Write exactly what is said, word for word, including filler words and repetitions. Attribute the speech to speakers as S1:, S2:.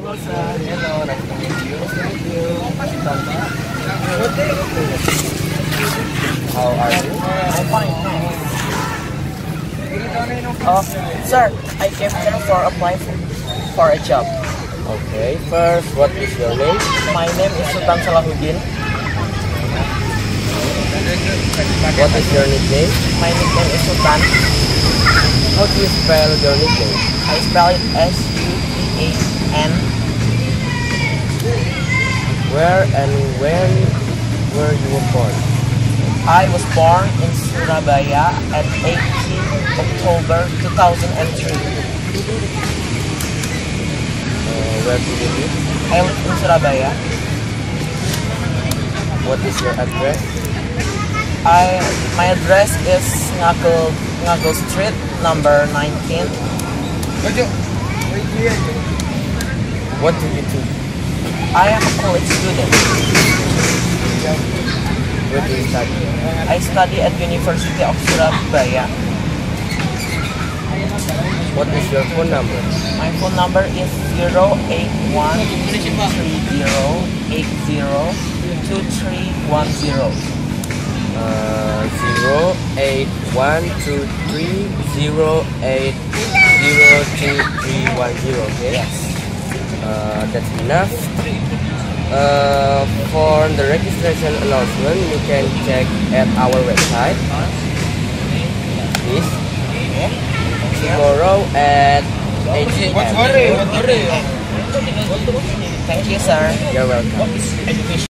S1: Hello, nice to meet you. Thank you. How are you?
S2: I'm fine. Uh, sir, I came here for applying for, for a job.
S1: Okay, first, what is your name?
S2: My name is Sutan Sholahuddin.
S1: What is your nickname?
S2: My nickname is Sutan.
S1: How do you spell your nickname?
S2: I spell it S U T A N.
S1: Where and when were you born?
S2: I was born in Surabaya at eighteenth October two thousand three.
S1: Uh, where do you live?
S2: I live in Surabaya.
S1: What is your address?
S2: I my address is Ngagel Ngagel Street, number nineteen.
S1: What do you do?
S2: I am a college student.
S1: Where do you study?
S2: I study at University of Surabaya.
S1: What is your phone number?
S2: My phone number is zero eight one two three zero eight zero two three one zero.
S1: Uh, zero eight one two three zero eight zero two three one zero. Okay.
S2: Yes.
S1: Uh, that's enough. Uh, for the registration announcement, you can check at our website. This tomorrow at eight p m
S2: Thank you, sir.
S1: You're welcome.